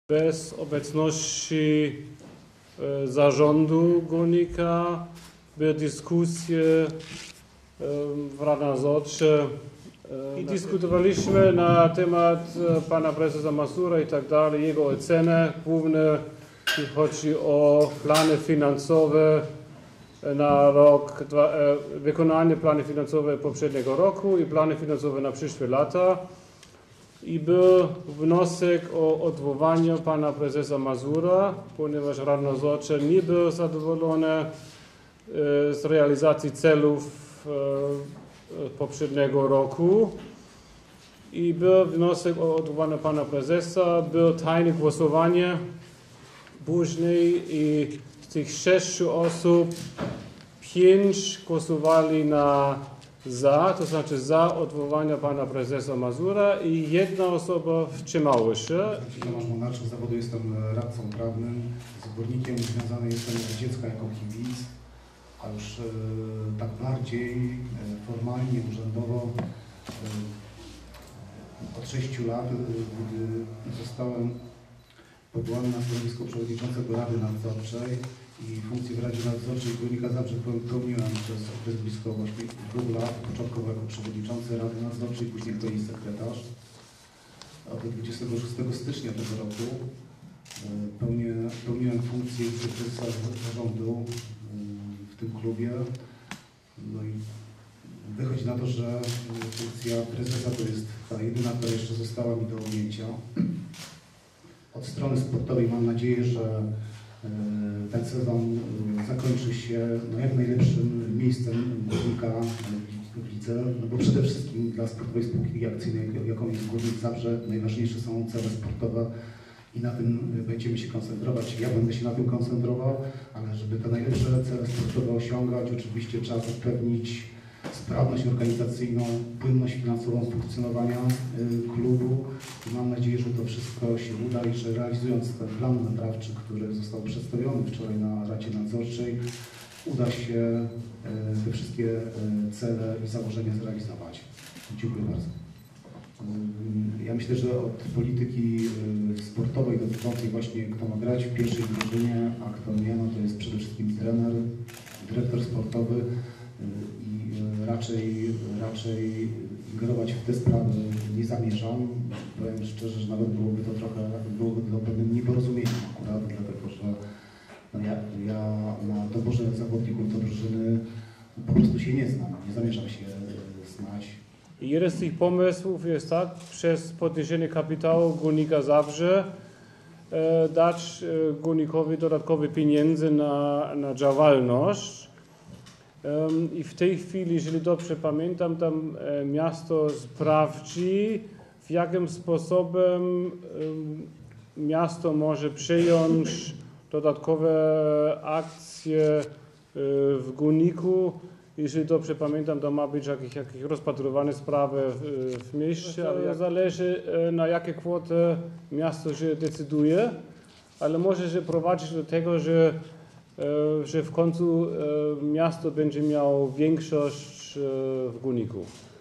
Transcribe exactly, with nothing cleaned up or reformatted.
Bez obecności e, zarządu górnika były dyskusje e, w Radzie Nadzorczej e, i dyskutowaliśmy na temat e, pana prezesa Mazura i tak dalej, jego ocenę. Głównie chodzi o plany finansowe na rok, dwa, e, wykonanie plany finansowe poprzedniego roku i plany finansowe na przyszłe lata. I był wniosek o odwołanie pana prezesa Mazura, ponieważ Rada Nadzorcza nie był zadowolona z realizacji celów poprzedniego roku. I był wniosek o odwołanie pana prezesa, było tajne głosowanie później i z tych sześciu osób pięć głosowali na za, to znaczy za odwołania pana prezesa Mazura i jedna osoba wstrzymała się. Tomasz Monarczyk, z zawodu jestem radcą prawnym, z górnikiem związany jestem od dziecka jako kibic, a już e, tak bardziej e, formalnie, urzędowo e, od sześciu lat, e, gdy zostałem powołany na stanowisko przewodniczącego Rady Nadzorczej i funkcję w Radzie Nadzorczej Górnika Zabrze pełniłem przez okres blisko dwóch lat, początkowo jako przewodniczący Rady Nadzorczej, później jako jej sekretarz. Od dwudziestego szóstego stycznia tego roku pełnię, pełniłem funkcję prezesa zarządu w tym klubie. No i wychodzi na to, że funkcja prezesa to jest ta jedyna, która jeszcze została mi do objęcia. Od strony sportowej mam nadzieję, że ten sezon zakończy się no, jak najlepszym miejscem Górnika w lidze, no bo przede wszystkim dla sportowej spółki akcyjnej, jaką jest Górnik Zabrze, najważniejsze są cele sportowe i na tym będziemy się koncentrować. Ja będę się na tym koncentrował, ale żeby te najlepsze cele sportowe osiągać, oczywiście trzeba zapewnić sprawność organizacyjną, płynność finansową funkcjonowania y, klubu. I mam nadzieję, że to wszystko się uda i że realizując ten plan naprawczy, który został przedstawiony wczoraj na Radzie Nadzorczej, uda się y, te wszystkie y, cele i założenia zrealizować. Dziękuję bardzo. Y, ja myślę, że od polityki y, sportowej dotyczącej właśnie kto ma grać w pierwszej drużynie, a kto nie, no to jest przede wszystkim trener, dyrektor sportowy. Y, Raczej, raczej ingerować w te sprawy nie zamierzam. Powiem szczerze, że nawet byłoby to trochę, byłoby to pewnym nieporozumieniem akurat, dlatego że no ja, ja na doborze zawodników do drużyny po prostu się nie znam, nie zamierzam się znać. Jeden z tych pomysłów jest tak, przez podniesienie kapitału Górnika Zabrze e, dać e, Górnikowi dodatkowe pieniądze na, na działalność. I w tej chwili, jeżeli dobrze pamiętam, tam miasto sprawdzi, w jakim sposobem miasto może przyjąć dodatkowe akcje w Górniku. Jeżeli dobrze pamiętam, to ma być jakieś, jakieś rozpatrywane sprawy w, w mieście, ale jak zależy, na jakie kwoty miasto się decyduje, ale może się prowadzić do tego, że że w końcu miasto będzie miało większość w Górniku.